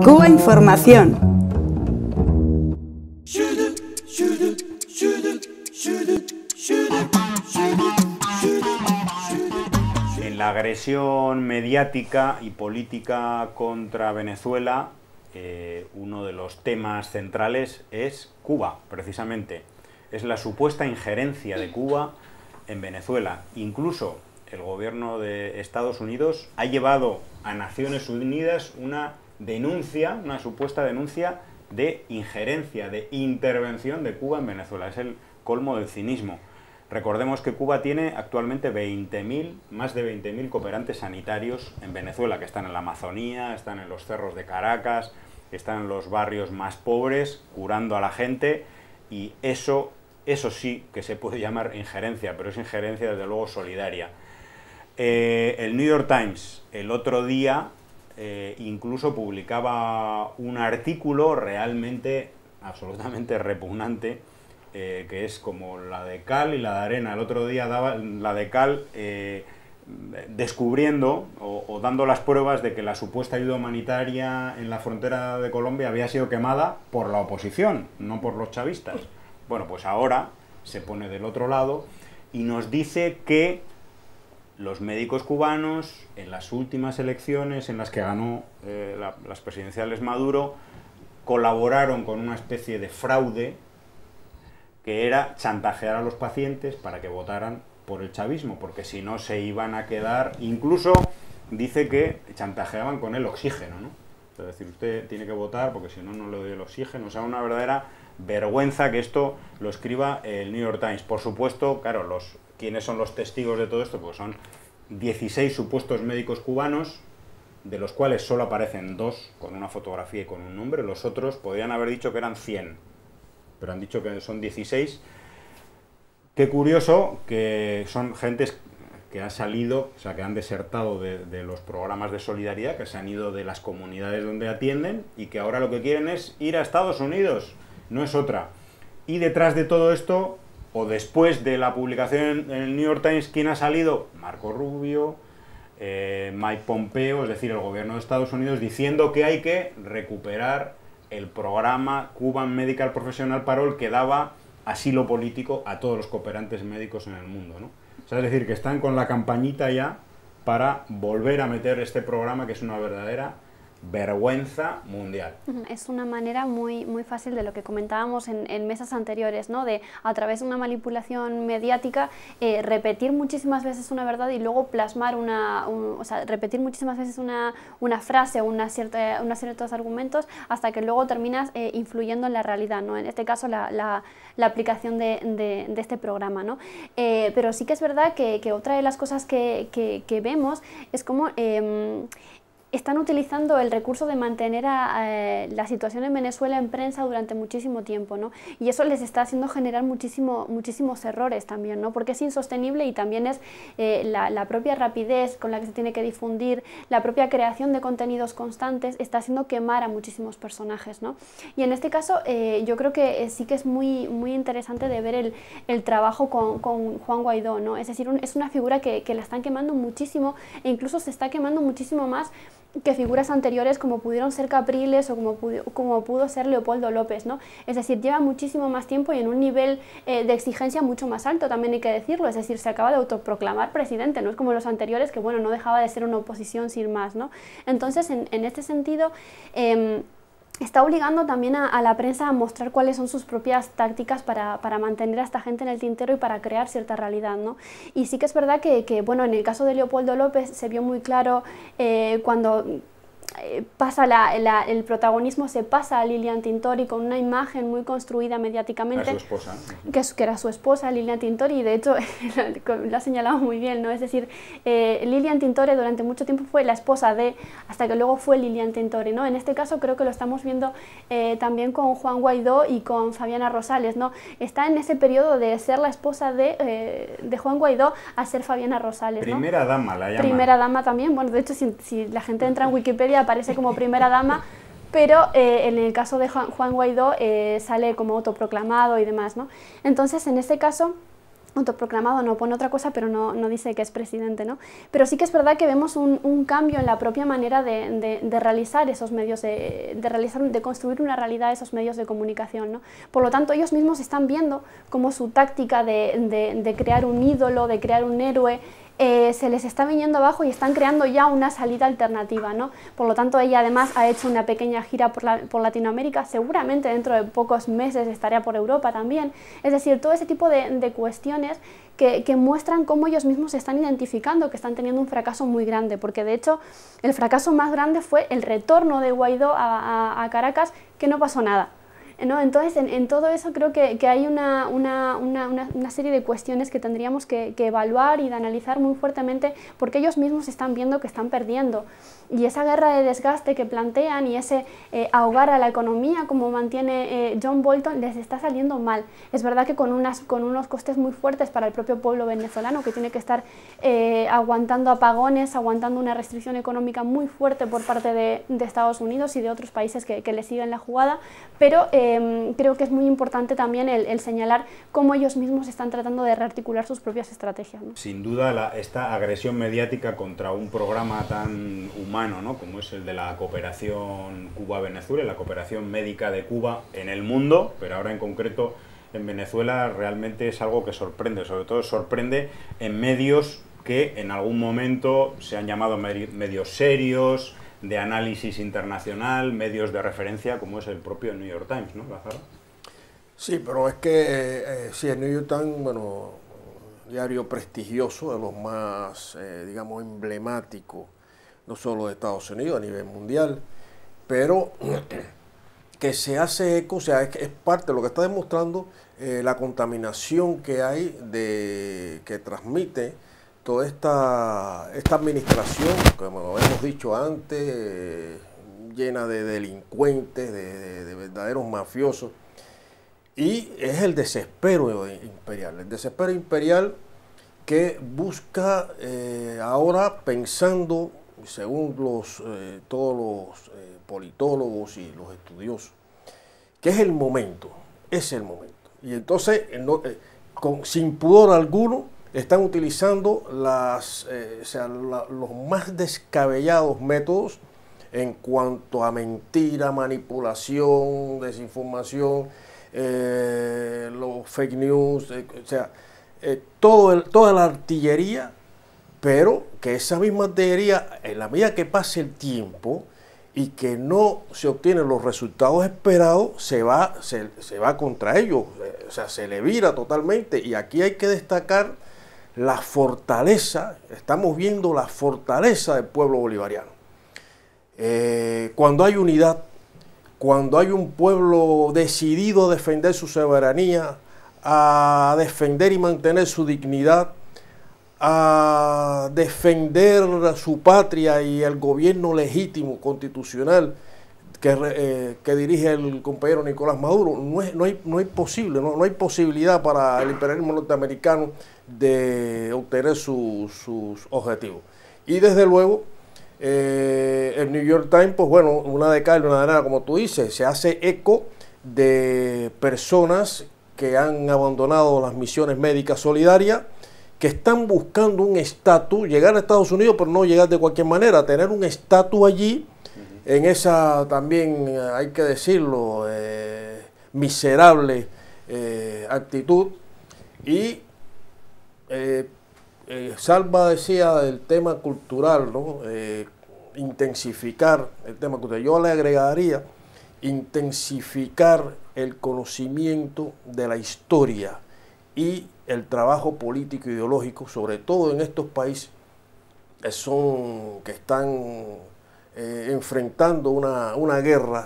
Cuba Información. En la agresión mediática y política contra Venezuela, uno de los temas centrales es Cuba, precisamente. Es la supuesta injerencia de Cuba en Venezuela. Incluso el gobierno de Estados Unidos ha llevado a Naciones Unidas una denuncia, una supuesta denuncia de injerencia, de intervención de Cuba en Venezuela. Es el colmo del cinismo. Recordemos que Cuba tiene actualmente más de 20.000 cooperantes sanitarios en Venezuela, que están en la Amazonía, están en los cerros de Caracas, están en los barrios más pobres, curando a la gente, y eso sí que se puede llamar injerencia, pero es injerencia desde luego solidaria. El New York Times el otro día incluso publicaba un artículo realmente, absolutamente repugnante, que es como la de cal y la de arena. El otro día daba la de cal descubriendo o dando las pruebas de que la supuesta ayuda humanitaria en la frontera de Colombia había sido quemada por la oposición, no por los chavistas. Bueno, pues ahora se pone del otro lado y nos dice que los médicos cubanos, en las últimas elecciones en las que ganó las presidenciales Maduro, colaboraron con una especie de fraude que era chantajear a los pacientes para que votaran por el chavismo, porque si no se iban a quedar. Incluso dice que chantajeaban con el oxígeno, ¿no? Es decir, usted tiene que votar porque si no, no le doy el oxígeno. O sea, una verdadera vergüenza que esto lo escriba el New York Times. Por supuesto, claro, ¿quiénes son los testigos de todo esto? Pues son 16 supuestos médicos cubanos, de los cuales solo aparecen 2 con una fotografía y con un nombre. Los otros podrían haber dicho que eran 100, pero han dicho que son 16. Qué curioso que son gentes que han salido, o sea, que han desertado de los programas de solidaridad, que se han ido de las comunidades donde atienden y que ahora lo que quieren es ir a Estados Unidos, no es otra. Y detrás de todo esto, o después de la publicación en el New York Times, ¿quién ha salido? Marco Rubio, Mike Pompeo, es decir, el gobierno de Estados Unidos, diciendo que hay que recuperar el programa Cuban Medical Professional Parole, que daba asilo político a todos los cooperantes médicos en el mundo, ¿no? O sea, es decir, que están con la campañita ya para volver a meter este programa, que es una verdadera vergüenza mundial. Es una manera muy fácil de lo que comentábamos en mesas anteriores, ¿no? De, a través de una manipulación mediática, repetir muchísimas veces una verdad y luego plasmar o sea, repetir muchísimas veces una frase o unos ciertos argumentos hasta que luego terminas influyendo en la realidad, ¿no? En este caso la aplicación de este programa, ¿no? Pero sí que es verdad que otra de las cosas que vemos es como están utilizando el recurso de mantener la situación en Venezuela en prensa durante muchísimo tiempo, ¿no? Y eso les está haciendo generar muchísimos errores también, ¿no? Porque es insostenible y también es la propia rapidez con la que se tiene que difundir, la propia creación de contenidos constantes está haciendo quemar a muchísimos personajes, ¿no? Y en este caso yo creo que sí que es muy interesante de ver el trabajo con Juan Guaidó, ¿no? Es decir, es una figura que la están quemando muchísimo e incluso se está quemando muchísimo más que figuras anteriores como pudieron ser Capriles o como pudo ser Leopoldo López, ¿no? Es decir, lleva muchísimo más tiempo y en un nivel de exigencia mucho más alto, también hay que decirlo. Es decir, se acaba de autoproclamar presidente, no es como los anteriores que, bueno, no dejaba de ser una oposición sin más, ¿no? Entonces, en este sentido, está obligando también a la prensa a mostrar cuáles son sus propias tácticas para mantener a esta gente en el tintero y para crear cierta realidad, ¿no? Y sí que es verdad que bueno, en el caso de Leopoldo López se vio muy claro cuando pasa el protagonismo se pasa a Lilian Tintori con una imagen muy construida mediáticamente. A su esposa. Que era su esposa, Lilian Tintori, y de hecho lo ha señalado muy bien, ¿no? Es decir, Lilian Tintori durante mucho tiempo fue la esposa de, hasta que luego fue Lilian Tintori, ¿no? En este caso creo que lo estamos viendo también con Juan Guaidó y con Fabiana Rosales, ¿no? Está en ese periodo de ser la esposa de Juan Guaidó a ser Fabiana Rosales, ¿no? Primera dama la llaman. Primera dama también, bueno, de hecho si la gente entra en Wikipedia aparece como primera dama, pero en el caso de Juan Guaidó sale como autoproclamado y demás, ¿no? Entonces, en este caso, autoproclamado, no pone otra cosa, pero no dice que es presidente, ¿no? Pero sí que es verdad que vemos un cambio en la propia manera de realizar esos medios, de construir una realidad esos medios de comunicación, ¿no? Por lo tanto, ellos mismos están viendo cómo su táctica de crear un ídolo, de crear un héroe, se les está viniendo abajo y están creando ya una salida alternativa, ¿no? Por lo tanto, ella además ha hecho una pequeña gira por Latinoamérica, seguramente dentro de pocos meses estará por Europa también. Es decir, todo ese tipo de cuestiones que muestran cómo ellos mismos se están identificando, que están teniendo un fracaso muy grande, porque de hecho el fracaso más grande fue el retorno de Guaidó a Caracas, que no pasó nada, ¿no? Entonces, en todo eso creo que hay una serie de cuestiones que tendríamos que evaluar y de analizar muy fuertemente, porque ellos mismos están viendo que están perdiendo. Y esa guerra de desgaste que plantean y ese ahogar a la economía, como mantiene John Bolton, les está saliendo mal. Es verdad que con unos costes muy fuertes para el propio pueblo venezolano, que tiene que estar aguantando apagones, aguantando una restricción económica muy fuerte por parte de Estados Unidos y de otros países que le siguen la jugada, pero creo que es muy importante también el señalar cómo ellos mismos están tratando de rearticular sus propias estrategias, ¿no? Sin duda, esta agresión mediática contra un programa tan humano, ¿no?, como es el de la cooperación Cuba-Venezuela, la cooperación médica de Cuba en el mundo, pero ahora en concreto en Venezuela, realmente es algo que sorprende, sobre todo sorprende en medios que en algún momento se han llamado medios serios, de análisis internacional, medios de referencia, como es el propio New York Times, ¿no, Lázaro? Sí, pero es que sí, el New York Times, bueno, diario prestigioso, de los más, digamos, emblemáticos, no solo de Estados Unidos, a nivel mundial, pero que se hace eco, o sea, es parte de lo que está demostrando la contaminación que hay, que transmite toda esta administración, como hemos dicho antes, llena de delincuentes, de verdaderos mafiosos, y es el desespero imperial que busca ahora, pensando, según todos los politólogos y los estudiosos, que es el momento. Y entonces, sin pudor alguno, están utilizando los más descabellados métodos en cuanto a mentira, manipulación, desinformación, los fake news, toda la artillería, pero que esa misma artillería, en la medida que pase el tiempo y que no se obtienen los resultados esperados, se va contra ellos, o sea, se le vira totalmente. Y aquí hay que destacar la fortaleza, estamos viendo la fortaleza del pueblo bolivariano. Cuando hay unidad, cuando hay un pueblo decidido a defender su soberanía, a defender y mantener su dignidad, a defender su patria y el gobierno legítimo, constitucional, que dirige el compañero Nicolás Maduro, no hay posibilidad para el imperialismo norteamericano de obtener sus objetivos. Y desde luego, el New York Times, pues bueno, una de cal y una de arena, como tú dices, se hace eco de personas que han abandonado las misiones médicas solidarias, que están buscando un estatus, llegar a Estados Unidos, pero no llegar de cualquier manera, tener un estatus allí, en esa también, hay que decirlo, miserable actitud. Y Salva decía del tema cultural, ¿no? Intensificar el tema cultural. Yo le agregaría intensificar el conocimiento de la historia y el trabajo político e ideológico, sobre todo en estos países que están enfrentando una guerra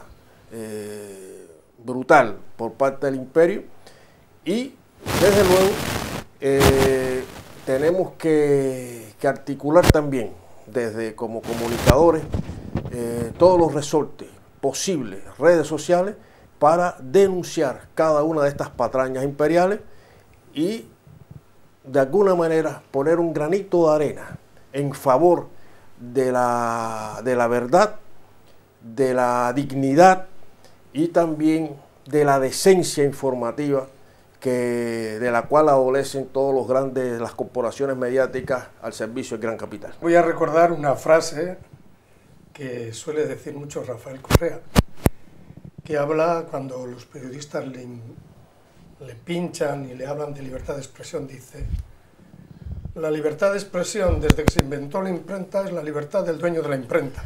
brutal por parte del imperio. Y desde luego tenemos que articular también como comunicadores todos los resortes posibles, redes sociales, para denunciar cada una de estas patrañas imperiales y de alguna manera poner un granito de arena en favor de la verdad, de la dignidad y también de la decencia informativa de la cual adolecen todos los grandes, las corporaciones mediáticas al servicio del gran capital. Voy a recordar una frase que suele decir mucho Rafael Correa, que habla cuando los periodistas le pinchan y le hablan de libertad de expresión, dice: la libertad de expresión desde que se inventó la imprenta es la libertad del dueño de la imprenta.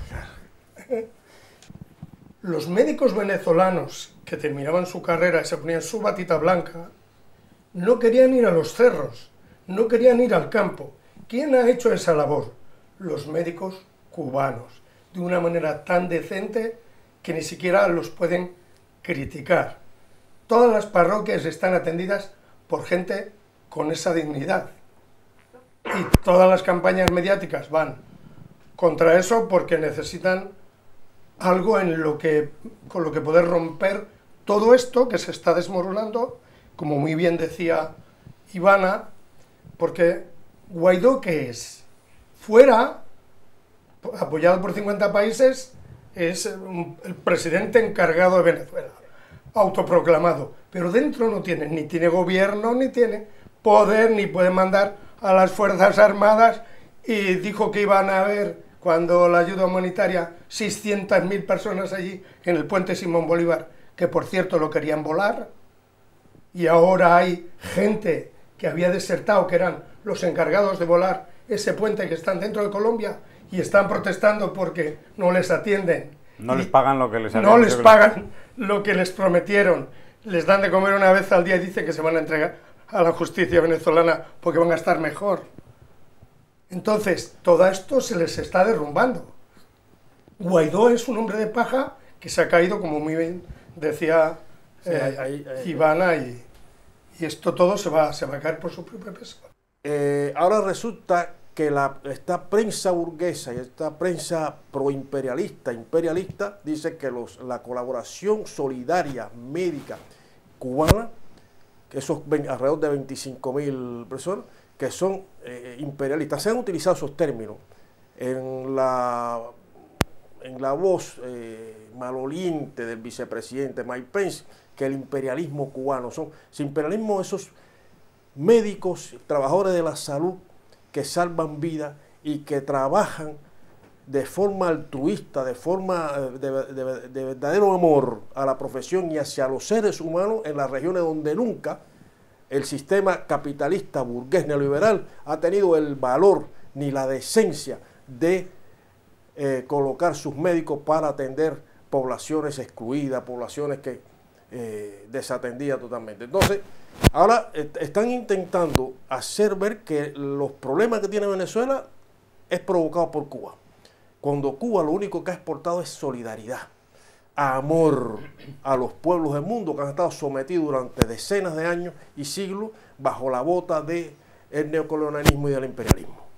Los médicos venezolanos que terminaban su carrera y se ponían su batita blanca no querían ir a los cerros, no querían ir al campo. ¿Quién ha hecho esa labor? Los médicos cubanos, de una manera tan decente que ni siquiera los pueden criticar. Todas las parroquias están atendidas por gente con esa dignidad. Y todas las campañas mediáticas van contra eso porque necesitan algo con lo que poder romper todo esto que se está desmoronando, como muy bien decía Ivana, porque Guaidó, ¿qué es? Fuera, apoyado por 50 países, es el presidente encargado de Venezuela, autoproclamado, pero dentro no tiene, ni tiene gobierno, ni tiene poder, ni puede mandar a las Fuerzas Armadas, y dijo que iban a haber, cuando la ayuda humanitaria, 600.000 personas allí en el puente Simón Bolívar, que por cierto lo querían volar, y ahora hay gente que había desertado, que eran los encargados de volar ese puente, que están dentro de Colombia, y están protestando porque no les atienden. No les pagan lo que les No les pagan lo que les prometieron. Les dan de comer una vez al día y dicen que se van a entregar a la justicia venezolana porque van a estar mejor. Entonces, todo esto se les está derrumbando. Guaidó es un hombre de paja que se ha caído, como muy bien decía Ivana, y esto todo se va a caer por su propio peso. Ahora resulta que esta prensa burguesa y esta prensa proimperialista, imperialista, dice que la colaboración solidaria médica cubana, que esos alrededor de 25.000 personas, que son imperialistas, se han utilizado esos términos en la voz maloliente del vicepresidente Mike Pence, que el imperialismo cubano ese imperialismo, esos médicos, trabajadores de la salud que salvan vidas y que trabajan de forma altruista, de forma de verdadero amor a la profesión y hacia los seres humanos en las regiones donde nunca el sistema capitalista burgués neoliberal ha tenido el valor ni la decencia de colocar sus médicos para atender poblaciones excluidas, poblaciones que desatendidas totalmente. Entonces, ahora están intentando hacer ver que los problemas que tiene Venezuela es provocado por Cuba, cuando Cuba lo único que ha exportado es solidaridad, amor a los pueblos del mundo que han estado sometidos durante decenas de años y siglos bajo la bota del neocolonialismo y del imperialismo.